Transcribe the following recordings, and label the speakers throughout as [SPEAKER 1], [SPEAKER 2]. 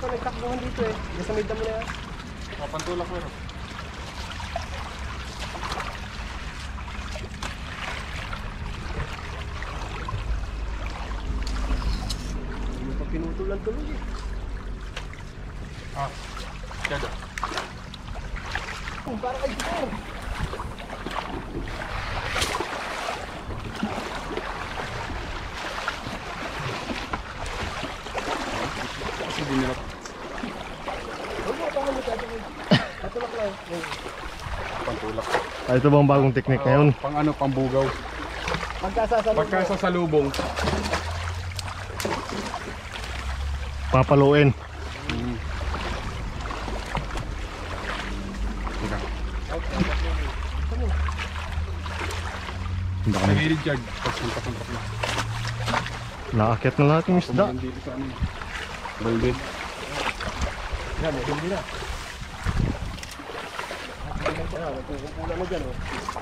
[SPEAKER 1] pa nagtakbuhan dito eh. Nasa may damo na yan.
[SPEAKER 2] Papantulak mo.
[SPEAKER 1] Hindi pa pinutulan tuloy eh.
[SPEAKER 2] Ah, kada.
[SPEAKER 1] Oh, parang ay dito.
[SPEAKER 2] Kasi dinirap.
[SPEAKER 1] Huwag mo, pangan mo dito. Patulak lang.
[SPEAKER 2] Pantulak.
[SPEAKER 3] Ah, ito bang bagong teknik ngayon?
[SPEAKER 2] Pang ano, pambugaw. Pagkasasalubong.
[SPEAKER 3] Papaluin.
[SPEAKER 2] Teka.
[SPEAKER 3] Ang
[SPEAKER 2] Sa
[SPEAKER 3] dami.
[SPEAKER 2] gilid dyan. Pagsuntak-suntak na.
[SPEAKER 3] Nakakit na lahat yung isda.
[SPEAKER 2] Dito sa ano. Balbit.
[SPEAKER 1] Yan, may hindi na. Nagkukumpulan mo dyan oh.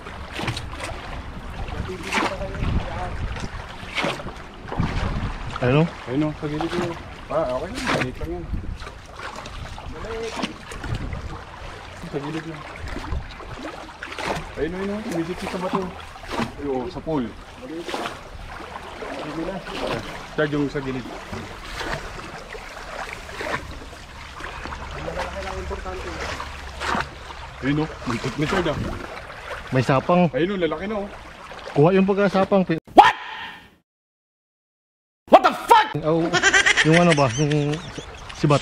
[SPEAKER 3] Ano?
[SPEAKER 2] Ayun o, sa gilid yun. Ah, okay lang. Maliit lang yan. Sa gilid lang. Ayun o, ayun o. Medit sa bato. Ayun o, sa pool.
[SPEAKER 1] Hindi na.
[SPEAKER 2] Charge yung sa gilid.
[SPEAKER 1] Malaki lang importante.
[SPEAKER 2] Ayun o, muntik na charge ah.
[SPEAKER 3] May sapang.
[SPEAKER 2] Ayun o, lalaki na o.
[SPEAKER 3] Kuha yung pagkasapang. What? What the fuck? Oh, yung ano ba? Yung sibat.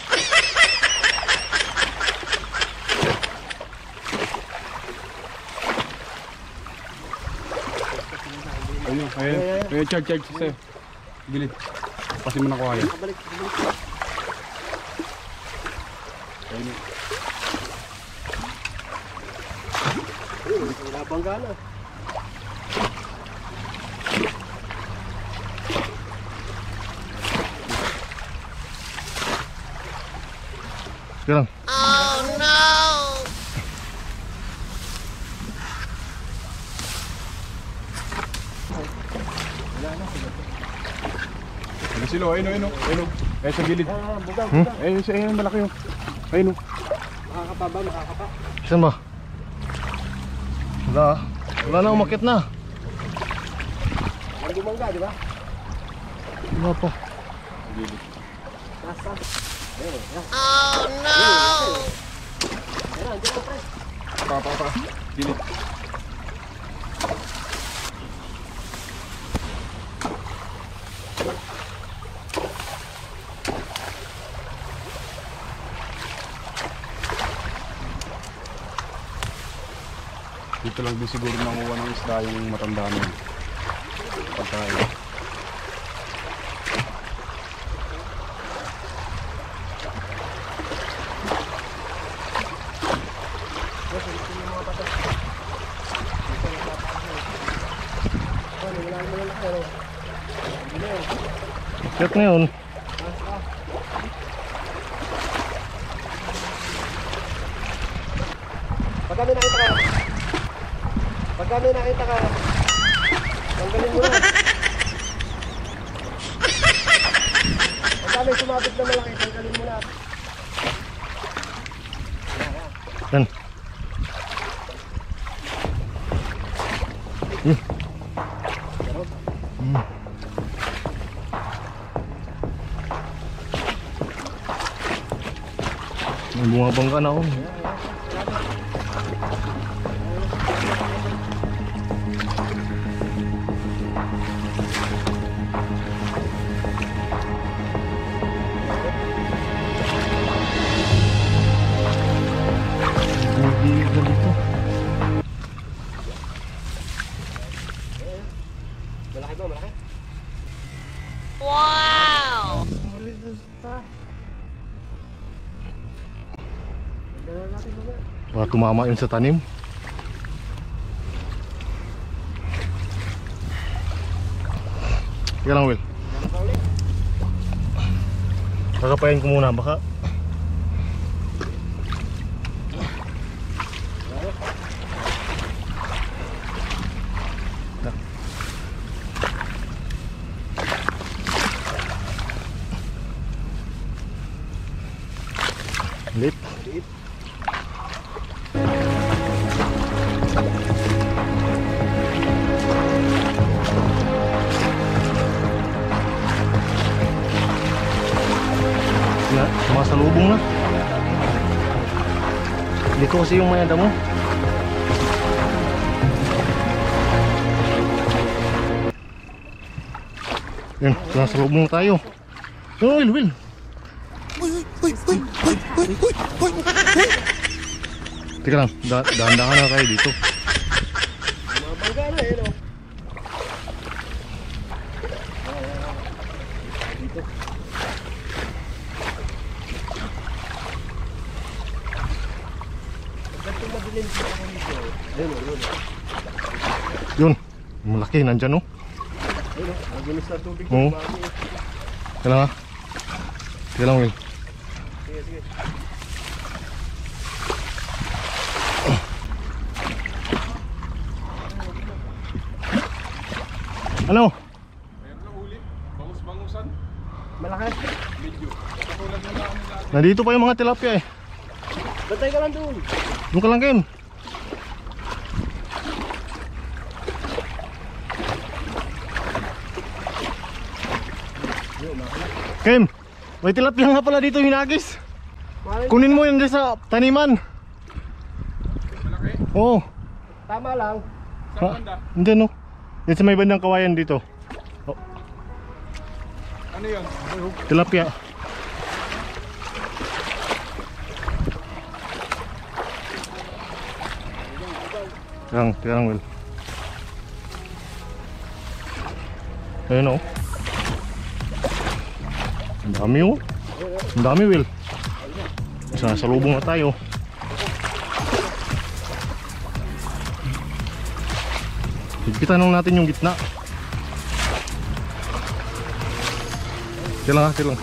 [SPEAKER 2] Ayun, ayun. Ayun, charge sa'yo. Gilid. Pasin mo na kuha yan.
[SPEAKER 1] Kabalik.
[SPEAKER 2] Ayun o.
[SPEAKER 1] Ayun, wala bangga na.
[SPEAKER 3] Sige lang.
[SPEAKER 2] Ayun sila, ayun o, ayun o. Ayun o. Ayun sa gilid.
[SPEAKER 1] Bugang.
[SPEAKER 2] Ayun sa ayun, malaki o. Ayun o.
[SPEAKER 1] Makakapa ba? Makakapa?
[SPEAKER 3] Saan ba? Wala ah. Wala na, umakit na.
[SPEAKER 1] Ang bumangga, di ba?
[SPEAKER 3] Wala pa.
[SPEAKER 2] Gilid.
[SPEAKER 1] Taas. Ayun, yan. Oh no! Ayun, dyan ang pre.
[SPEAKER 2] Pa. Gilid. Dito lang din siguro nanguha ng isda yung matanda na yun. Pagkain.
[SPEAKER 1] Wala naman lang pero. Hindi na yun.
[SPEAKER 3] Umakit na yun.
[SPEAKER 1] Pagka may nakita ka, tanggalin mo na. Pagka may sumabit na malaki, tanggalin mo na.
[SPEAKER 3] Yan. May bumabangga na ako.
[SPEAKER 1] Malaki ba? Malaki?
[SPEAKER 4] Wow!
[SPEAKER 3] Baka tumama yun sa tanim. Sige lang, Will. Kakapain ko muna, baka Dito kasi yung mayanda mo. Yan, nasa loob mo tayo. Oh, Will. Teka lang, dahan-dahan na tayo dito.
[SPEAKER 1] Mabangga na eh, no?
[SPEAKER 3] Yun, malaki, nandyan, no?
[SPEAKER 1] Ayun, magulis na tubig.
[SPEAKER 3] Oo. Teka lang, ha? Teka lang, Will.
[SPEAKER 1] Sige, sige.
[SPEAKER 3] Ano?
[SPEAKER 2] Mayroon na huli. Bangus-bangusan.
[SPEAKER 1] Malaki.
[SPEAKER 2] Medyo. Katulad ng namin dati.
[SPEAKER 3] Nandito pa yung mga tilapia eh.
[SPEAKER 1] Bantay ka lang doon.
[SPEAKER 3] Doon ka lang, Kim. Kim, may tilapia nga pala dito hinagis. Kunin mo yun dyan sa taniman.
[SPEAKER 2] Malaki.
[SPEAKER 3] Oo.
[SPEAKER 1] Tama lang.
[SPEAKER 2] Saan banda?
[SPEAKER 3] Hindi, no? Dito sa may bandang kawayan dito.
[SPEAKER 2] Ano yun?
[SPEAKER 3] Tilapia. Tira lang, Will. Ayun, oh. Ang dami, oh. Ang dami, Will. Sa lubong na tayo. Higpitan lang natin yung gitna. Tira lang.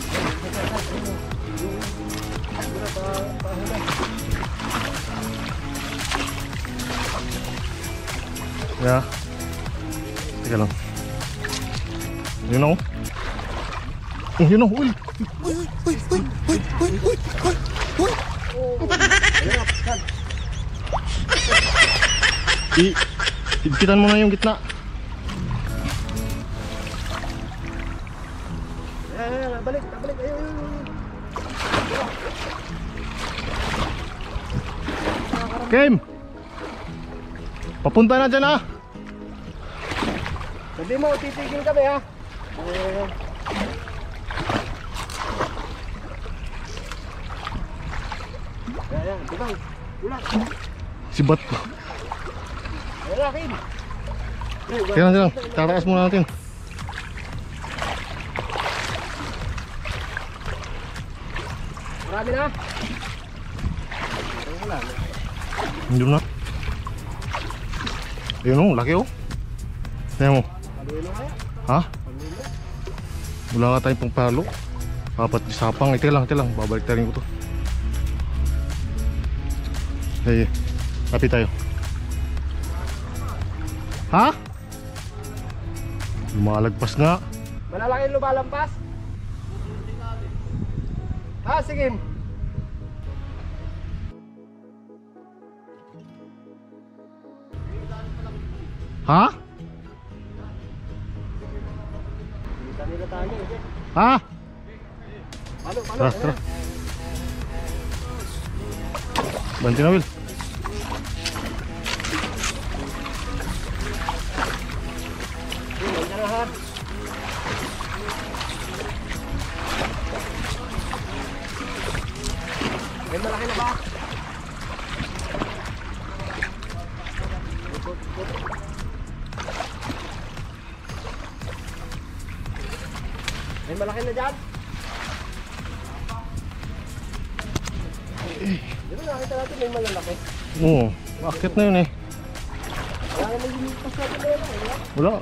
[SPEAKER 3] Ya. Teka lang. Yun ako. Oh, yun ako. Uy. Higpitan mo na yung gitna.
[SPEAKER 1] Balik. Ayun.
[SPEAKER 3] Kim! Papunta na dyan, ha?
[SPEAKER 1] Sabi mo, titigil kami ha. Ayan, tibang. Ulat.
[SPEAKER 3] Si Bat ko.
[SPEAKER 1] Ayan, akin.
[SPEAKER 3] Tira lang. Tataas muna natin.
[SPEAKER 1] Marami na. Wala.
[SPEAKER 3] Hindi na. Ayun, oh. Laki, oh. Tingnan mo.
[SPEAKER 1] Paluin na kaya.
[SPEAKER 3] Ha?
[SPEAKER 1] Paluin na.
[SPEAKER 3] Wala nga tayong pangpalo. Apat isapang. Teka lang. Babalik tayo ko to. Hey, lapit tayo. Ha? Lumalagpas nga.
[SPEAKER 1] Malalaki lumalampas. Ha, sige.
[SPEAKER 3] Ha?
[SPEAKER 1] Kita nila tayo.
[SPEAKER 3] Ha?
[SPEAKER 1] Palo.
[SPEAKER 3] Tara. Banti na, Will.
[SPEAKER 1] Nandiyan na ha. May malaki na ba? May malaki na dyan? Di ba nakita natin may malalaki?
[SPEAKER 3] Oo, akit na yun eh.
[SPEAKER 1] Wala naman yung pas natin na yun.
[SPEAKER 3] Wala.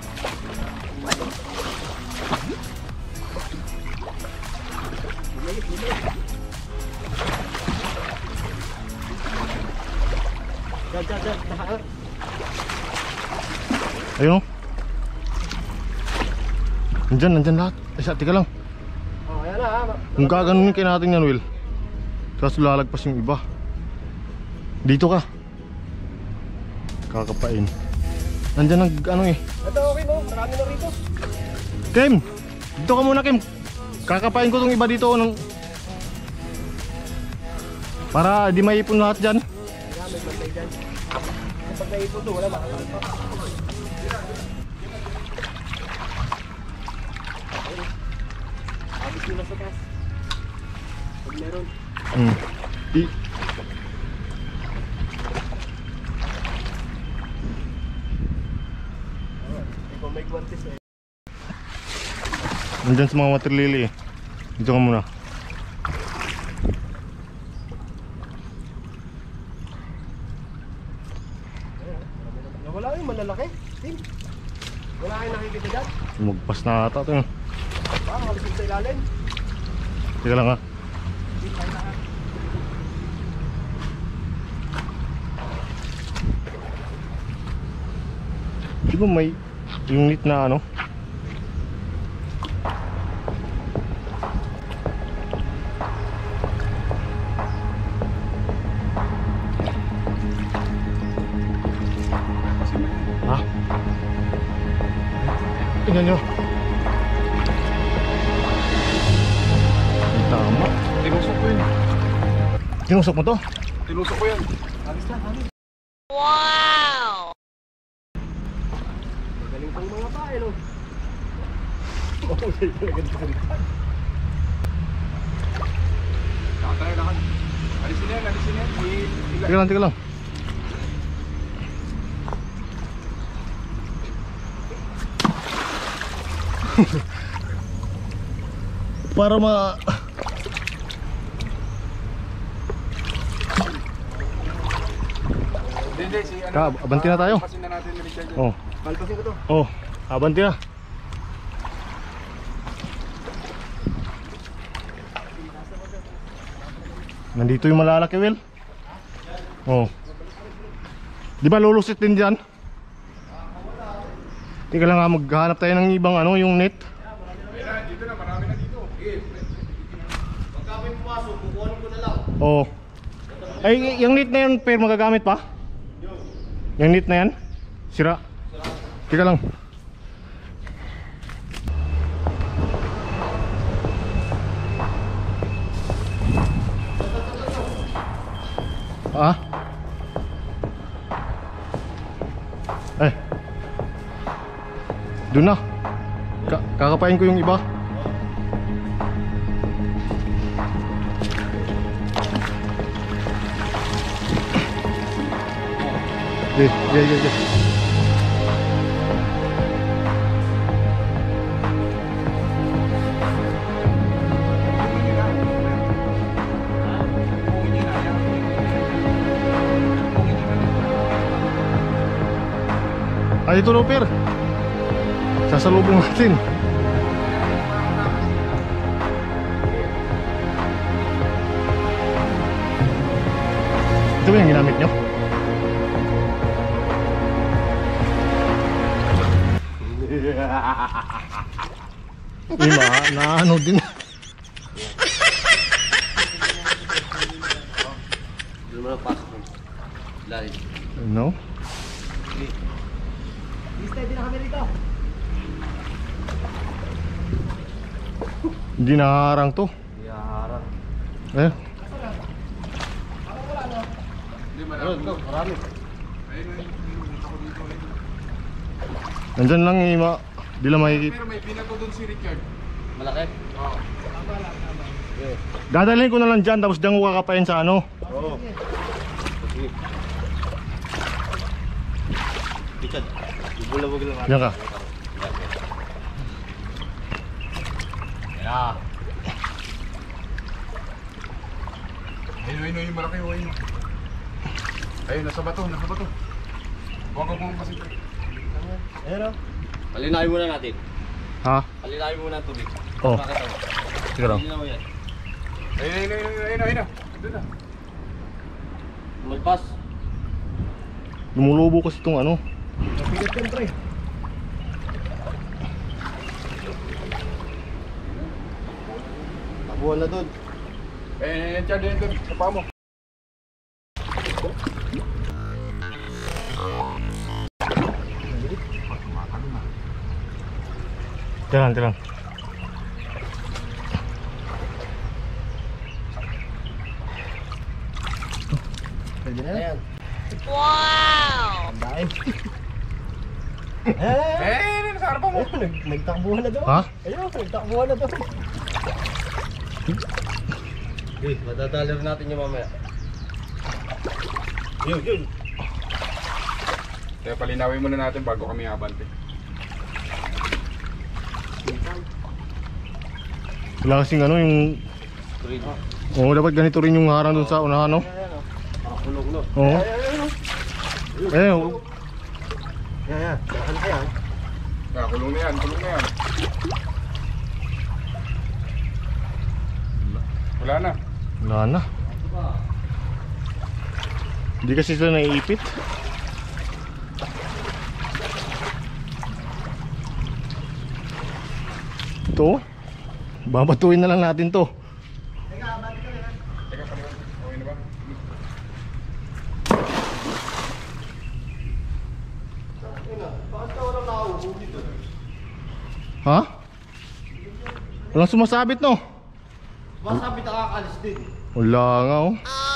[SPEAKER 1] Dyan. Tahaan.
[SPEAKER 3] Ayun, oh. Nandyan lahat. Teka lang.
[SPEAKER 1] Oh, ayan na ha.
[SPEAKER 3] Kung gaganunin kayo natin yan, Will, kaso lalagpas yung iba. Dito ka. Kakapain. Nandyan ano eh.
[SPEAKER 1] Ito okay mo. Marami na rito.
[SPEAKER 3] Kim! Dito ka muna, Kim. Kakapain ko tong iba dito. Para di maipon lahat dyan.
[SPEAKER 1] may bantay dyan. Kapag naipon to, wala makakalpa. Abis nyo na sa taas. Pag meron. Ikaw may guantes eh.
[SPEAKER 3] Nandyan sa mga water lily eh. Dito ka muna.
[SPEAKER 1] Wala yung malalaki. Tim. Wala kayong nakikita dyan.
[SPEAKER 3] Magpas na ata ito yun.
[SPEAKER 1] Kalisig sa ilalim.
[SPEAKER 3] Teka lang ha. Di ba may unit na ano? Ha? Tingnan nyo. Ang tama.
[SPEAKER 2] Tinusok ko yun.
[SPEAKER 3] Tinusok mo to?
[SPEAKER 2] Tinusok ko yan.
[SPEAKER 1] Alis na, alis. Magaling pang mga bae, no? Oo, sa'yo talaga dito.
[SPEAKER 2] Nakatayo na ka. Alisin yan, alisin yan.
[SPEAKER 3] Teka lang. Para ma...
[SPEAKER 2] Hindi, si ano.
[SPEAKER 3] Abanti na tayo.
[SPEAKER 2] Pasin na natin ni Richard.
[SPEAKER 3] Oh,
[SPEAKER 1] Palpasin ko to.
[SPEAKER 3] oh, abanti na. Nandito yung malalaki, Will. Oh. Di ba lulusit din dyan? Teka lang nga, maghanap tayo ng ibang ano, yung net.
[SPEAKER 2] Dito na, marami na dito.
[SPEAKER 1] Pag kami pumasok, kukuhanin ko na lang.
[SPEAKER 3] Oh. Ay, yung net na yun, pero magagamit pa? Yung net na yan? Sira. Teka lang. Ah? Eh. Doon na. Kakapain ko yung iba. Yeah. Ay, ito Loper. Sasalubong natin. Ito ba yung ginamit nyo? Ima, naano din.
[SPEAKER 1] Hindi mo lang pasok mo. Lalim.
[SPEAKER 3] No?
[SPEAKER 1] Steady na kami dito.
[SPEAKER 3] Hindi nakaharang to.
[SPEAKER 1] Yaharang.
[SPEAKER 3] Eh,
[SPEAKER 2] Hindi, marami.
[SPEAKER 1] Marami.
[SPEAKER 2] Ayun, ako dito.
[SPEAKER 3] nandyan lang Ima. Di lang makikita.
[SPEAKER 2] Pero may pinato doon si Richard.
[SPEAKER 1] Malaki?
[SPEAKER 2] Oo.
[SPEAKER 3] Dadalhin ko na lang dyan, tapos dyan ko kakapain sa ano.
[SPEAKER 1] Oo. Richard, ibulabog lang.
[SPEAKER 3] Diyan ka.
[SPEAKER 1] Yeah.
[SPEAKER 2] Ayun, yung malaki. Ayun. Ayun, nasa bato. Huwag ka mong pasita.
[SPEAKER 1] Ayun o. Palinawin muna natin.
[SPEAKER 3] Ha?
[SPEAKER 1] Palinawin muna ang tubig.
[SPEAKER 3] Oh.
[SPEAKER 1] Bakit ako?
[SPEAKER 3] Sige lang.
[SPEAKER 1] Palinaw yan.
[SPEAKER 2] Ayun. Doon na.
[SPEAKER 1] Malpas.
[SPEAKER 3] Lumulubo kasi itong ano.
[SPEAKER 1] Mabigat yan, pre. Tabuhan na doon.
[SPEAKER 2] Ayun, Chad, doon. Sa paa mo.
[SPEAKER 3] Tiyan.
[SPEAKER 1] Pwede na yan. Wow! Andain.
[SPEAKER 2] Eh, nasa harapan mo.
[SPEAKER 1] Nagtakbuhan na doon.
[SPEAKER 3] Ha?
[SPEAKER 1] Ayun, nagtakbuhan na doon. Okay, madadalir natin yung mamaya. Yun.
[SPEAKER 2] Kaya palinawin muna natin bago kami abante.
[SPEAKER 3] Wala kasing ano yung... Oo, dapat ganito rin yung harang dun sa unahan, no?
[SPEAKER 1] Nakakulong, no?
[SPEAKER 3] Oo. Eh,
[SPEAKER 1] Yan. Saan ka yan?
[SPEAKER 2] Kulong na yan. Wala na.
[SPEAKER 3] wala na. Hindi kasi sila naiipit. Ito, babatuin na lang natin to.
[SPEAKER 2] Teka, paliwan. Okay na ba?
[SPEAKER 3] Ha? Walang sumasabit, no?
[SPEAKER 1] Masabit nakakalis din.
[SPEAKER 3] Wala nga, oh.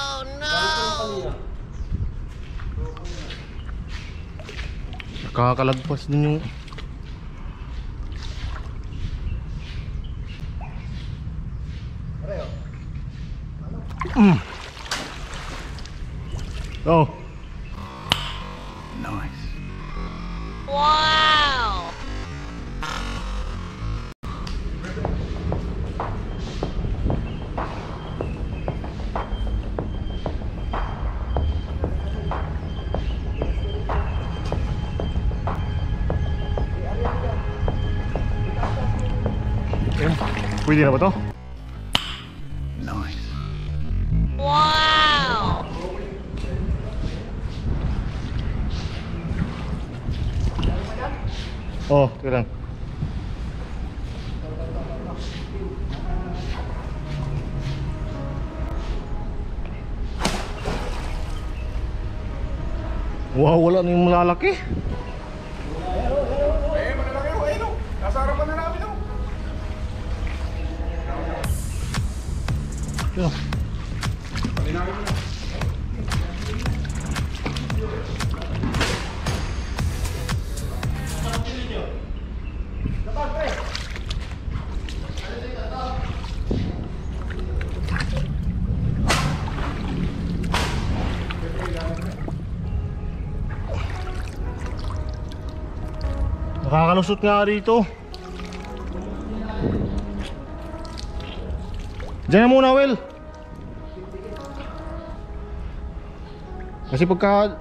[SPEAKER 3] Nakakalagpas din yung... Oh. Nice.
[SPEAKER 4] Wow!
[SPEAKER 3] Pwede na ba to?
[SPEAKER 4] Wow!
[SPEAKER 3] Oh, tira lang. Wow, wala na yung malalaki.
[SPEAKER 2] Malalaki ho. Ayun o. Nasa harapan na namin o.
[SPEAKER 3] Ito.
[SPEAKER 2] Palinawin mo na.
[SPEAKER 3] Nakakalusot nga rito. Diyan na muna, Will. Kasi pagka...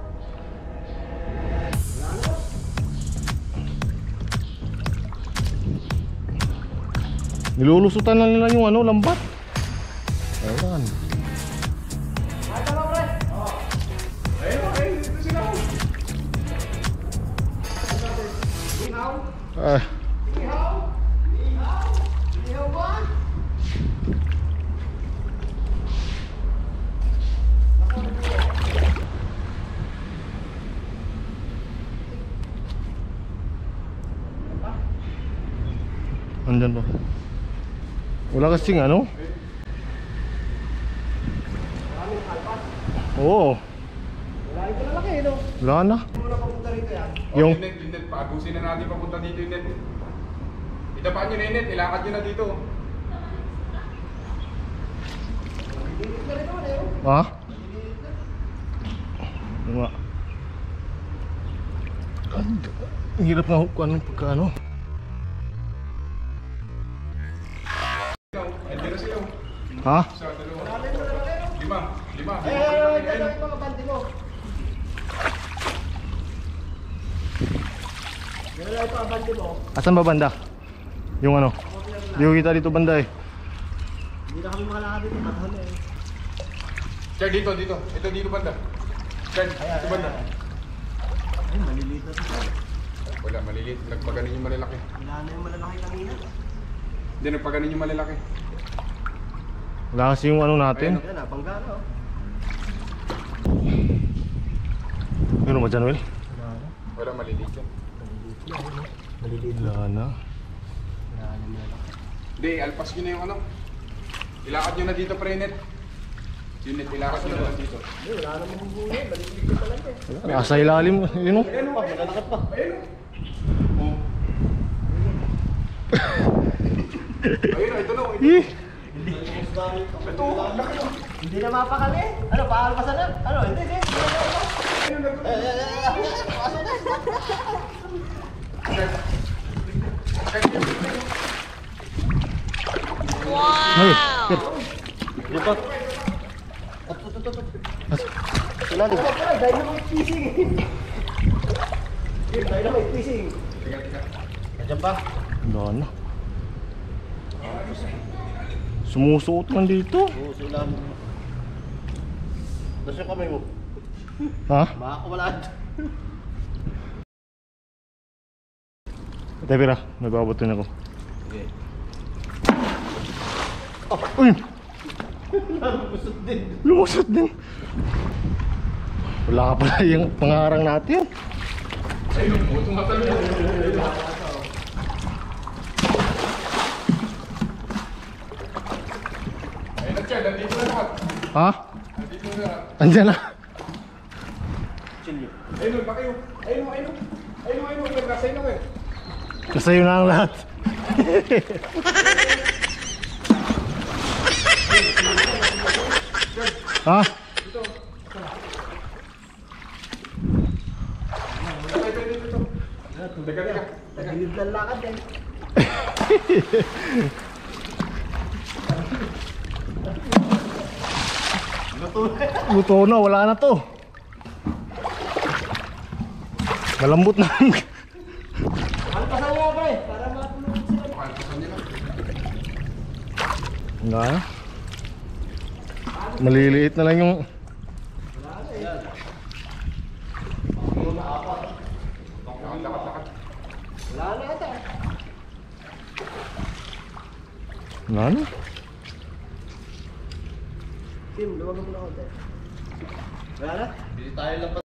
[SPEAKER 3] nilulusutan na nila yung ano, lambat. Ayan.
[SPEAKER 2] Dito sila o.
[SPEAKER 3] Ah. Andyan pa. Wala kasing ano? Oo. Wala na. Yung
[SPEAKER 2] Linet, paabusin na natin papunta dito yung net. Itapaan nyo na yung net, ilakad nyo na dito.
[SPEAKER 3] ha? Nga. Ang hirap na kung anong pagka ano.
[SPEAKER 2] Hindi na sila.
[SPEAKER 3] Ha?
[SPEAKER 2] Isa, dalawa. Lima.
[SPEAKER 1] Yung mga bandi mo. Yan lang ito ang bandi mo.
[SPEAKER 3] Asan ba banda? Yung ano? Di ko kita dito banda eh.
[SPEAKER 1] Hindi na kami makalakad dito. Matahol na eh.
[SPEAKER 2] Chad, dito. Ito dito banda. Chad, ito banda.
[SPEAKER 1] Ay, maliliit na ito.
[SPEAKER 2] Wala, maliliit. Nagpaganin yung malalaki.
[SPEAKER 1] Wala na yung malalaki kanina.
[SPEAKER 2] Hindi, nagpaganin yung malalaki.
[SPEAKER 3] Wala kasi yung ano natin.
[SPEAKER 1] Yan na, panggana oh.
[SPEAKER 3] Meron ba dyan, Will?
[SPEAKER 2] Wala, maliliit yan.
[SPEAKER 1] Maliliit
[SPEAKER 3] Wala na.
[SPEAKER 1] Wala na malalaki.
[SPEAKER 2] Hindi, alpas nyo na yung ano. Ilakad nyo na dito, pre net. Unit, ilakas mo naman dito.
[SPEAKER 1] Wala namang huli. Balik-balik pa lang eh.
[SPEAKER 3] Nasa ilalim, yun o.
[SPEAKER 2] Ayun, oh.
[SPEAKER 1] Maglalakad pa.
[SPEAKER 2] Ayun, oh. Ayun, oh, ito na, oh.
[SPEAKER 3] Eh,
[SPEAKER 2] Ito, laki, oh.
[SPEAKER 1] Hindi na mapakali. Ano, pakalpasan na? Ano, hindi, hindi.
[SPEAKER 2] Ayun, laki.
[SPEAKER 1] Pasok na.
[SPEAKER 3] ay, Pir.
[SPEAKER 1] Di ba? Ilalim. Dynamite fishing. Dynamite fishing. Nandiyan pa?
[SPEAKER 3] Wala na. Sumusuot man dito.
[SPEAKER 1] Oo, sa ilalim. Nasa yung kamay mo?
[SPEAKER 3] Ha?
[SPEAKER 1] Makakawalaan.
[SPEAKER 3] Ate Pira, may babatin ako.
[SPEAKER 1] Okay.
[SPEAKER 3] Uy!
[SPEAKER 1] Lumusot din.
[SPEAKER 3] Lumusot din. Wala ka pala yung pangarang natin.
[SPEAKER 2] Ayun, oh. Tumatalo na. Ayun na, Chad. Nandito na lahat.
[SPEAKER 3] Ha?
[SPEAKER 2] Nandito na lahat.
[SPEAKER 3] Andyan na.
[SPEAKER 1] Chill yun.
[SPEAKER 2] Ayun, oh, laki, oh. Ayun, oh, ayun, oh. Ayun, oh, ayun, oh. May nasa inyo, eh.
[SPEAKER 3] Kasayo na ang lahat. Ha?
[SPEAKER 2] Teka, teka.
[SPEAKER 1] Nagilid ng lakad eh.
[SPEAKER 3] Luto na, wala na to. Malambot na.
[SPEAKER 1] Alpasan niya pre, para matulog sila.
[SPEAKER 2] Pakalpasan nila.
[SPEAKER 3] Nga. Maliliit na lang yung...
[SPEAKER 2] Lakat, lakat, lakat.
[SPEAKER 1] Wala na ata.
[SPEAKER 3] Wala na.
[SPEAKER 1] Tim, luwag mo na ako. Wala na? Hindi tayo lang